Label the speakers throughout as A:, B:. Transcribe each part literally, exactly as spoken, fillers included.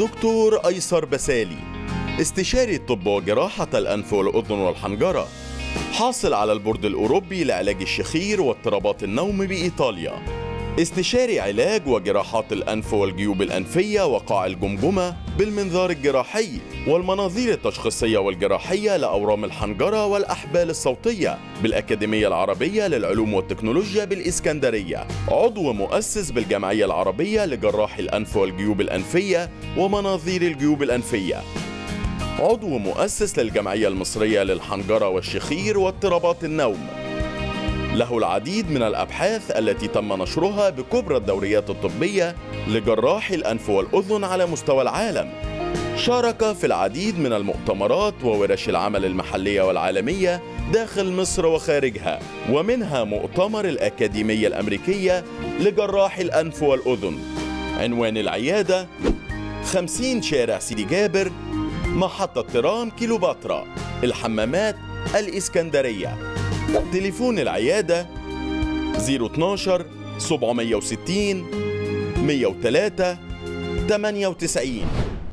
A: دكتور أيسر بسالي، استشاري الطب وجراحة الأنف والأذن والحنجرة، حاصل على البورد الأوروبي لعلاج الشخير واضطرابات النوم بإيطاليا، استشاري علاج وجراحات الأنف والجيوب الأنفية وقاع الجمجمة بالمنظار الجراحي والمناظير التشخيصية والجراحية لأورام الحنجرة والأحبال الصوتية بالأكاديمية العربية للعلوم والتكنولوجيا بالإسكندرية، عضو مؤسس بالجمعية العربية لجراحي الأنف والجيوب الأنفية ومناظير الجيوب الأنفية، عضو مؤسس للجمعية المصرية للحنجرة والشخير واضطرابات النوم. له العديد من الأبحاث التي تم نشرها بكبرى الدوريات الطبية لجراحي الأنف والأذن على مستوى العالم. شارك في العديد من المؤتمرات وورش العمل المحلية والعالمية داخل مصر وخارجها، ومنها مؤتمر الأكاديمية الأمريكية لجراحي الأنف والأذن. عنوان العيادة خمسين شارع سيدي جابر، محطة ترام كيلوباترا، الحمامات، الإسكندرية. تليفون العيادة صفر اتناشر سبعمية وستين مية وتلاتة تمانية وتسعين.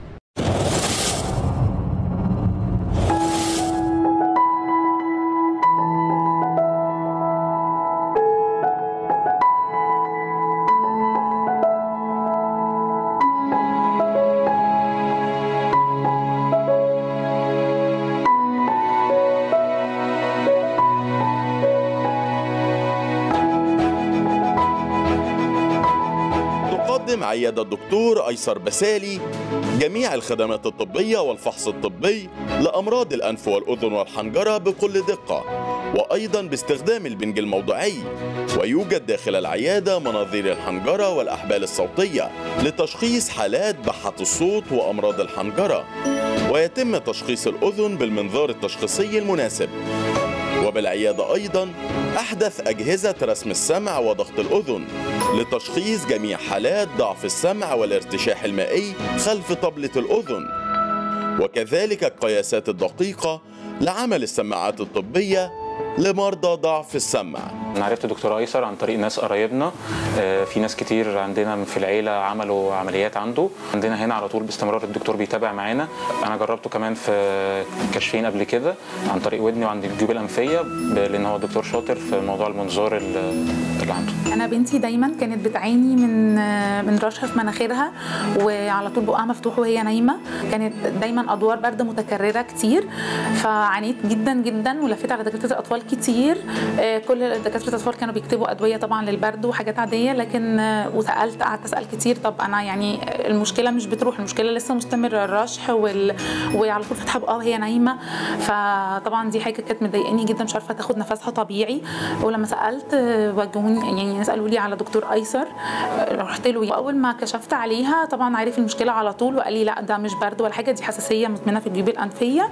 A: تقدم عيادة الدكتور أيسر بسالي جميع الخدمات الطبية والفحص الطبي لأمراض الأنف والأذن والحنجرة بكل دقة، وأيضا باستخدام البنج الموضعي. ويوجد داخل العيادة مناظير الحنجرة والأحبال الصوتية لتشخيص حالات بحة الصوت وأمراض الحنجرة، ويتم تشخيص الأذن بالمنظار التشخيصي المناسب. وبالعيادة أيضا أحدث أجهزة رسم السمع وضغط الأذن لتشخيص جميع حالات ضعف السمع والارتشاح المائي خلف طبلة الأذن، وكذلك القياسات الدقيقة لعمل السماعات الطبية لمرضى ضعف السمع.
B: أنا عرفت دكتور أيسر عن طريق ناس قرايبنا، في ناس كتير عندنا في العيلة عملوا عمليات عنده، عندنا هنا على طول باستمرار الدكتور بيتابع معانا. أنا جربته كمان في كشفين قبل كده عن طريق ودني وعند الجيوب الأنفية، لأن هو دكتور شاطر في موضوع المنظار اللي عنده.
C: أنا بنتي دايما كانت بتعاني من من رشح في مناخيرها، وعلى طول بقها مفتوح وهي نايمة، كانت دايما أدوار برد متكررة كتير، فعانيت جدا جدا ولفيت على دكاترة الأطفال كتير. كل دكاترة الأطفال كانوا بيكتبوا أدوية طبعا للبرد وحاجات عادية، لكن وسألت قعدت أسأل كتير، طب أنا يعني المشكلة مش بتروح، المشكلة لسه مستمرة، الرشح وال... وعلى طول فاتحة بقها وهي نايمة. فطبعا دي حاجة كانت مضايقاني جدا، مش عارفة تاخد نفسها طبيعي. ولما سألت وجهوني يعني ناس قالوا لي على دكتور أيسر، رحت له. وأول ما كشفت عليها طبعا عرف المشكلة على طول وقال لي لا ده مش برد ولا حاجة، دي حساسية مزمنة في الجيوب الأنفية،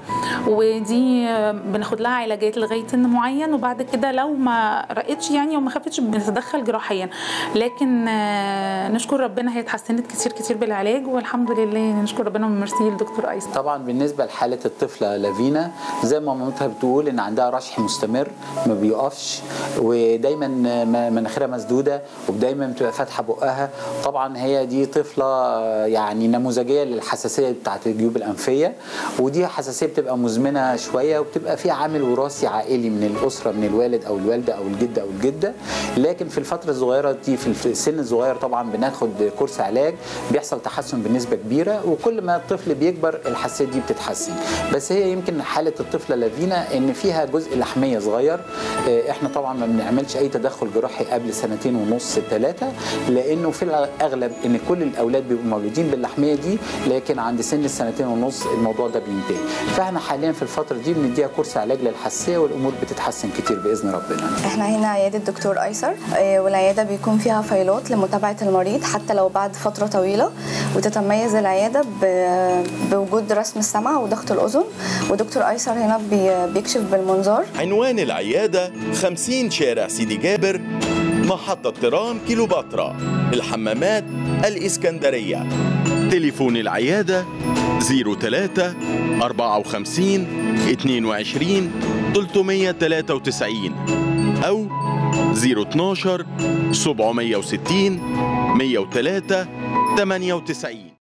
C: ودي بناخد لها علاجات لغاية سن معين، وبعد كده لو ما رقتش يعني وما خفتش بنتدخل جراحيا. لكن نشكر ربنا هي اتحسنت كتير كتير بالعلاج، والحمد لله نشكر ربنا وميرسي للدكتور أيسر.
D: طبعا بالنسبه لحاله الطفله لافينا، زي ما مامتها بتقول ان عندها رشح مستمر ما بيقفش، ودايما مناخيرها مسدوده ودايما بتبقى فاتحه بقها. طبعا هي دي طفله يعني نموذجيه للحساسيه بتاعه الجيوب الانفيه، ودي حساسيه بتبقى مزمنه شويه وبتبقى فيها عامل وراثي عائلي من الاسره، من الوالد او الوالده او الجد او الجده. لكن في الفتره الصغيره دي، في السن الصغير طبعا بناخد كورس علاج، بيحصل تحسن بنسبه كبيره، وكل ما الطفل بيكبر الحساسيه دي بتتحسن. بس هي يمكن حاله الطفله لافينا ان فيها جزء لحميه صغير، احنا طبعا ما بنعملش اي تدخل جراحي قبل سنتين ونص ثلاثه، لانه في الاغلب ان كل الاولاد بيبقوا مولودين باللحميه دي، لكن عند سن السنتين ونص الموضوع ده بينتهي. فاحنا حاليا في الفتره دي بنديها كورس علاج للحساسيه، والامور بتتحسن كتير باذن ربنا.
E: احنا هنا عياده الدكتور ايسر، والعياده بيكون فيها فايلات لمتابعه المريض حتى لو بعد فتره طويله، وتتميز العياده بوجود رسم السمع وضغط الاذن، ودكتور ايسر هنا بيكشف بالمنظار.
A: عنوان العياده خمسين شارع سيدي جابر، محطة ترام كيلوباترا، الحمامات، الإسكندرية. تليفون العيادة صفر تلاتة أربعة وخمسين اتنين وعشرين تلتمية تلاتة وتسعين أو صفر اتناشر سبعمية وستين مية وتلاتة تمانية وتسعين.